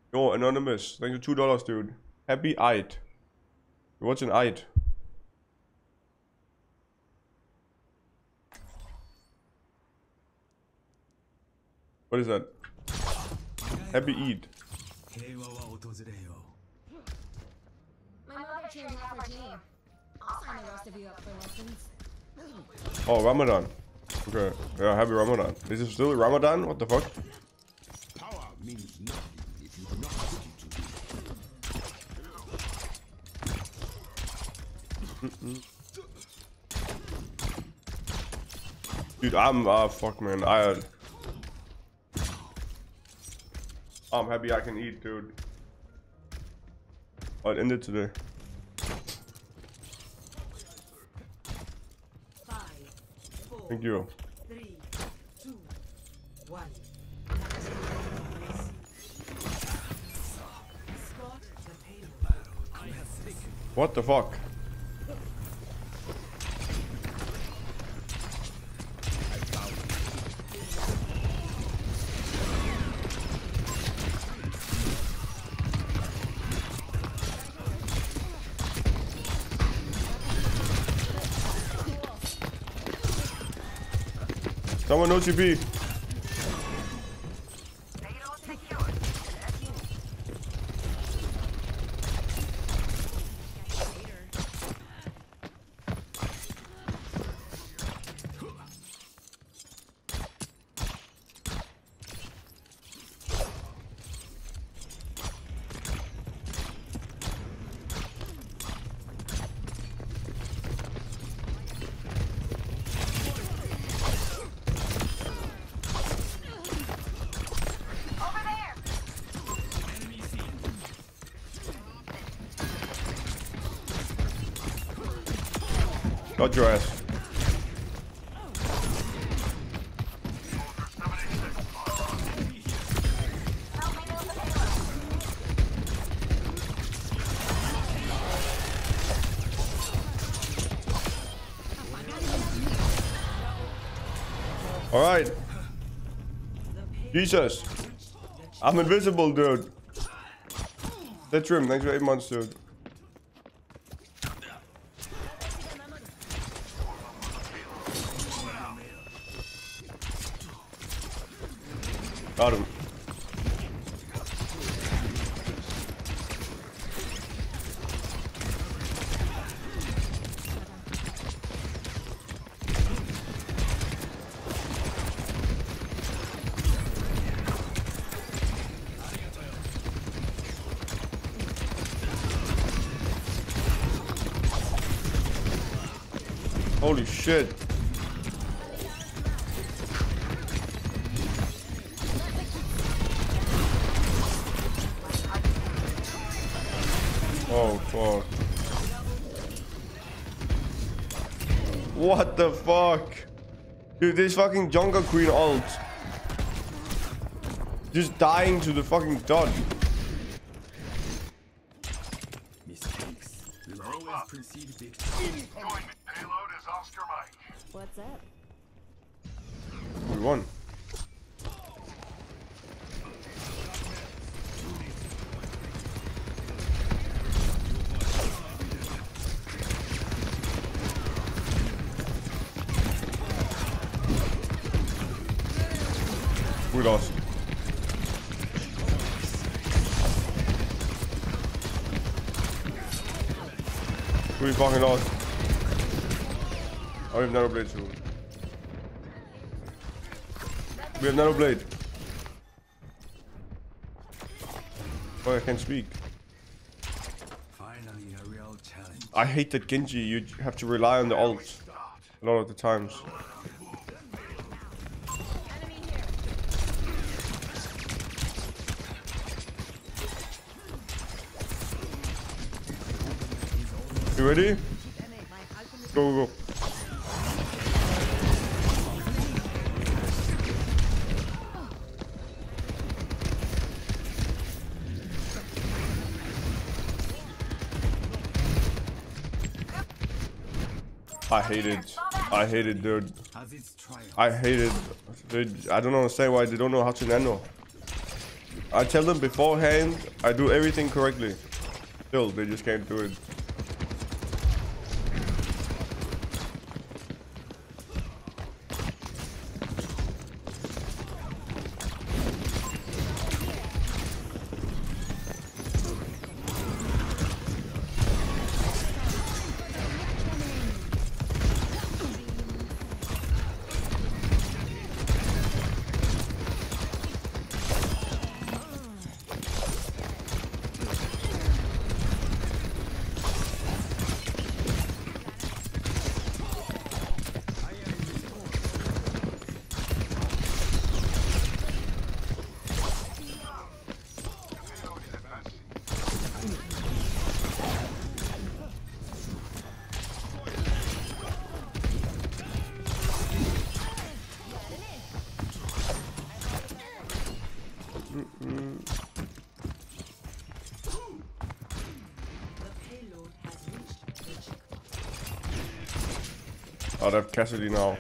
Yo, Anonymous. Thank you, $2, dude. Happy Eid. What's an Eid? What is that? Happy Eid. My mother cheered me for tea. I'll sign the rest of you up for lessons. Oh, Ramadan. Okay. Yeah, happy Ramadan. Is it still Ramadan? What the fuck? Power means nothing if you do not put it to Dude, fuck, man. I'm happy I can eat, dude. I'll end it today. 5, 4, Thank you. 3, 2, 1. Spot the payload. What the fuck? Someone knows OTP. Got your ass. All right. Jesus. I'm invisible, dude. That's trim. Thanks for 8 months, dude. Got him. Holy shit. Oh fuck. What the fuck? Dude, this fucking Jungle Queen ult. Just dying to the fucking dot. mistakes will always precede victory. Payload is Oscar Mike. What's up? We won. We lost. We fucking lost. Oh, we have Nano Blade too. We have Nano Blade. Oh, I can't speak. Finally, a real challenge. I hate that Genji. You have to rely on the ult a lot of the times. You ready? Go, go, go. I hate it. I hate it, dude. As its triumph, I hate it. Dude, I don't understand why they don't know how to nano. I tell them beforehand, I do everything correctly. Still, they just can't do it. I'll have Cassidy now.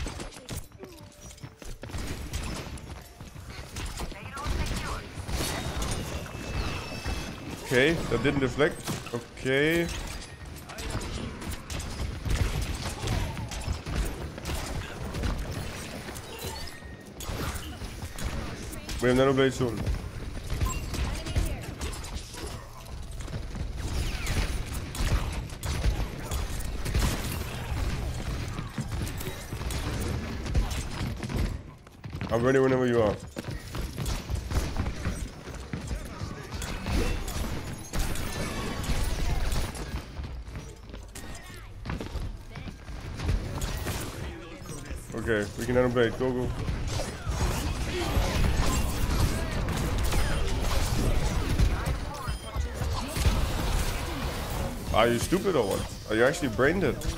Okay, that didn't deflect. Okay. We have Nanoblade soon. I'm ready whenever you are. Okay, we can Nanoblade. Go, go. Are you stupid or what? Are you actually brain dead? What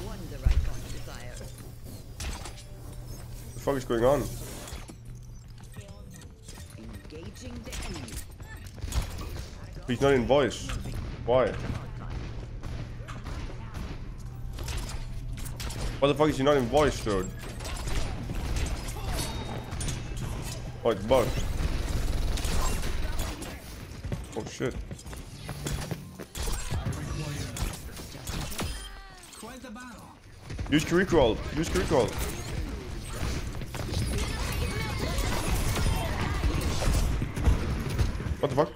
the fuck is going on? He's not in voice. Why? What the fuck is he not in voice, dude? Oh, it's bugged. Oh shit. Use recall. Use recall. What the fuck?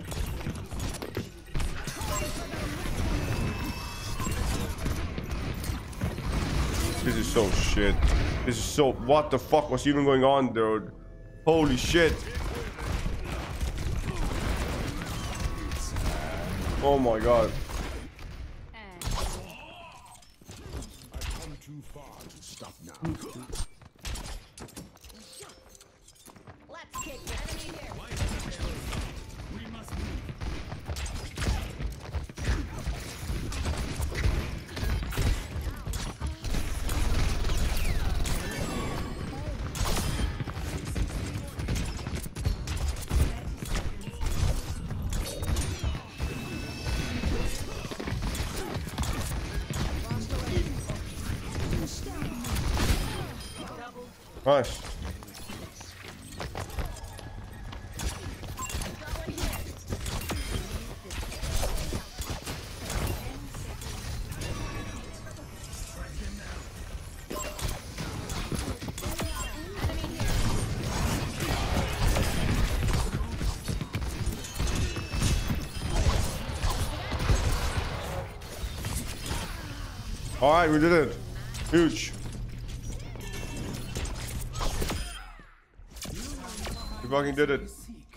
This is so shit. This is so... What the fuck was even going on, dude? Holy shit. Oh my god. I've come too far to stop now. Let's kick the enemy here. Nice. All right, we did it. Huge. We fucking did it.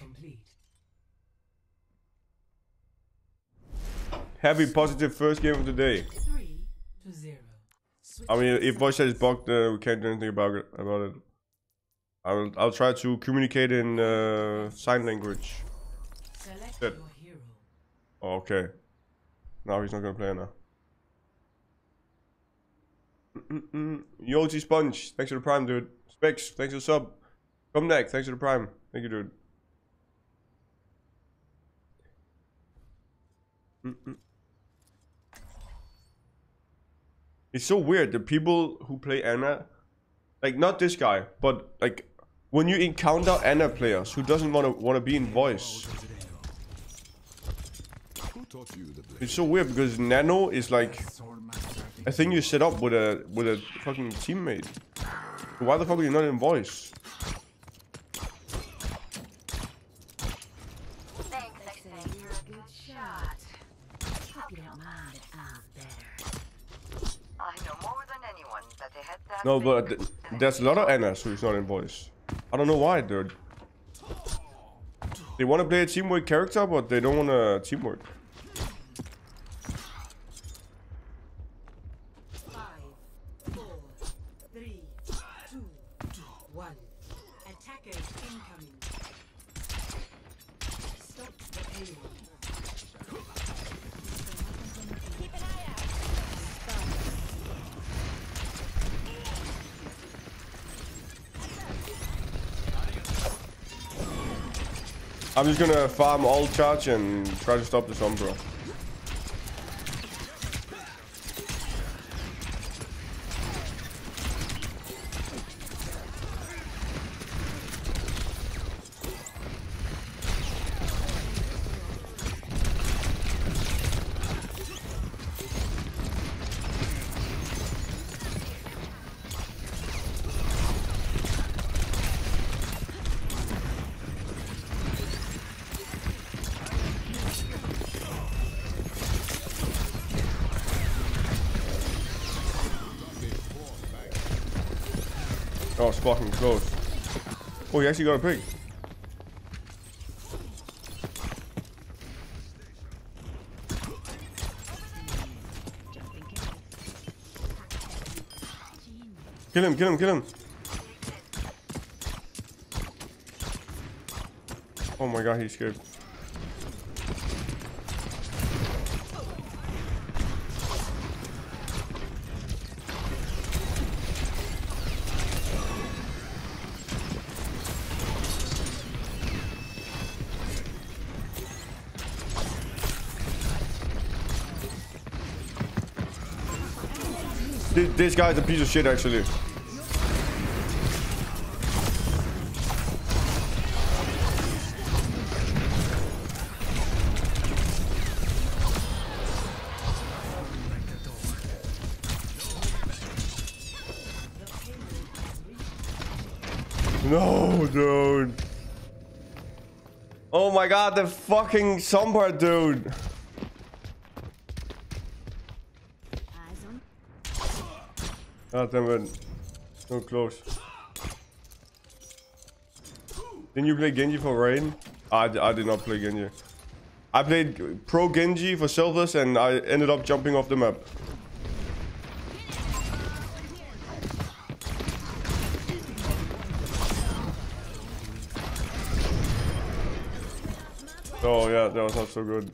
Happy positive first game of the day. 3-0. I mean, if voice chat is bugged, we can't do anything about it. I'll try to communicate in sign language. Select Shit. your hero. Oh, okay. Now he's not gonna play now. Yoji Sponge, thanks for the prime, dude. Specs, thanks for the sub. Comneck, thanks for the prime. Thank you, dude. It's so weird, the people who play Ana, like not this guy, but like when you encounter Ana players who doesn't want to be in voice. Who taught you the blade? It's so weird because Nano is like a thing you set up with a fucking teammate. Why the fuck are you not in voice? Thanks, I say you're a good shot. Hope you don't mind if I'm better. I know more than anyone that they had that. No, but thing. there's a lot of Anas who's not in voice. I don't know why, dude. They want to play a teamwork character, but they don't want to teamwork. 5, 4, 3, 2, 1. Attackers incoming. Stop the payload. I'm just gonna farm all charge and try to stop the Sombra. Oh, it's fucking close. Oh, he actually got a pig. Kill him, kill him, kill him. Oh my god, he escaped. This guy's a piece of shit, actually. No, dude. Oh my god, the fucking Sombra, dude. God damn it. So close. Didn't you play Genji for Rain? I did not play Genji. I played Pro Genji for Silvers and I ended up jumping off the map. Oh yeah, that was not so good.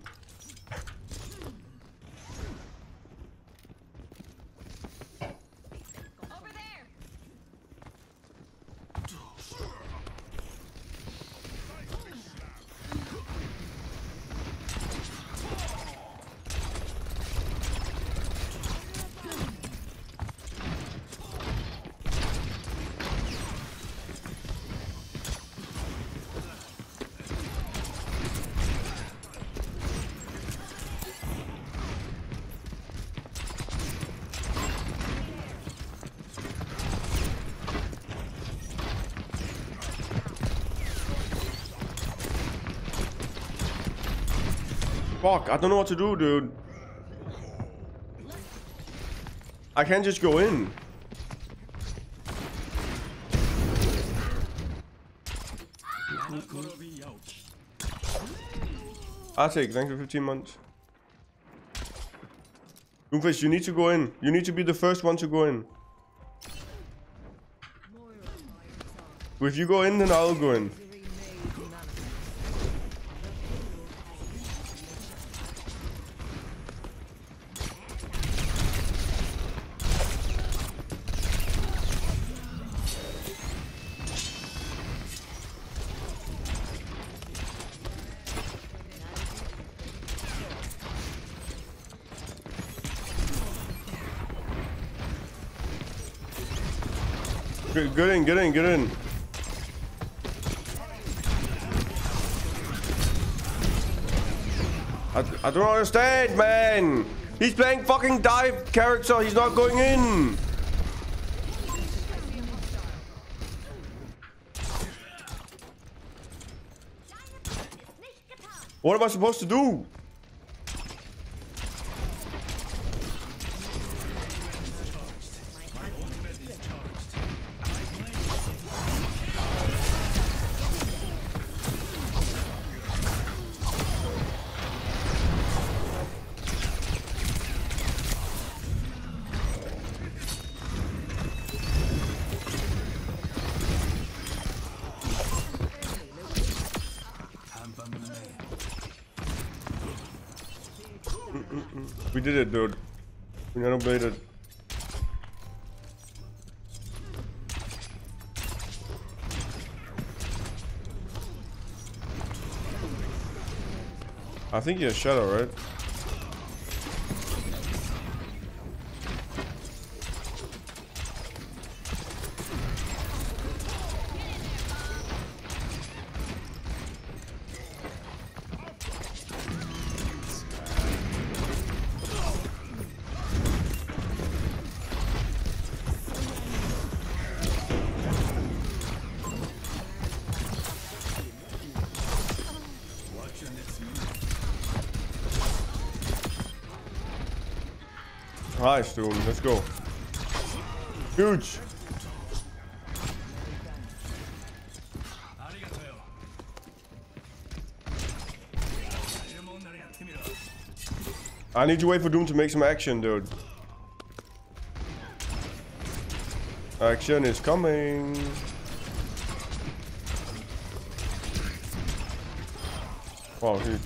Fuck, I don't know what to do, dude. I can't just go in. Arctic, thanks for 15 months. Doomfist, you need to go in. You need to be the first one to go in. If you go in, then I'll go in. Get in, get in, get in. I don't understand, man. He's playing fucking dive character. He's not going in. What am I supposed to do? We did it, dude. We nanobladed. I think he has shadow, right? Nice, dude. Let's go. Huge. I need to wait for Doom to make some action, dude. Action is coming. Wow, huge.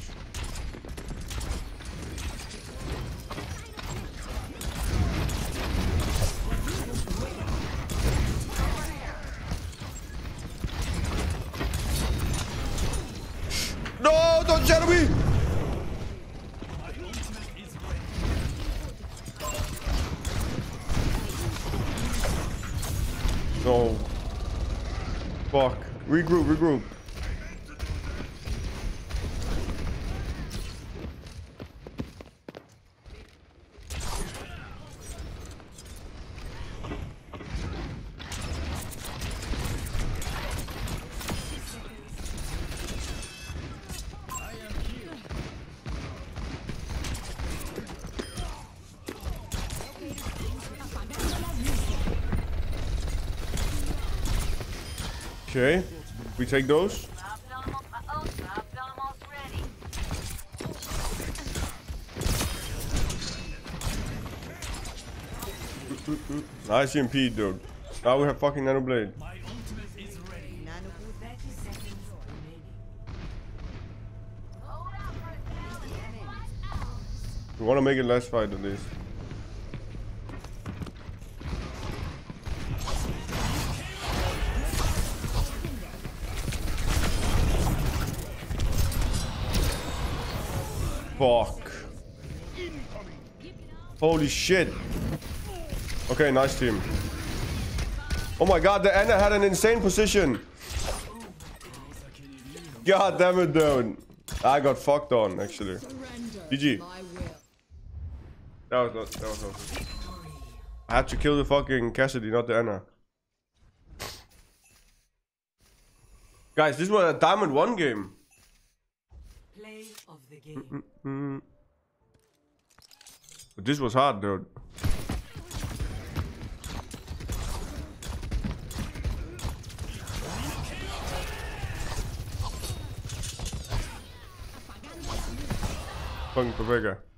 No, don't shadow me! No. Fuck. Regroup, regroup. Okay, we take those. Nice MP, dude. Now we have fucking Nanoblade. We want to make it last fight at least. Fuck. Holy shit. Okay, nice team. Oh my god, the Ana had an insane position. God damn it, dude. I got fucked on, actually. GG. That was not. I had to kill the fucking Cassidy, not the Ana. Guys, this was a Diamond 1 game. Play of the game. But this was hard, dude. Fucking Vega.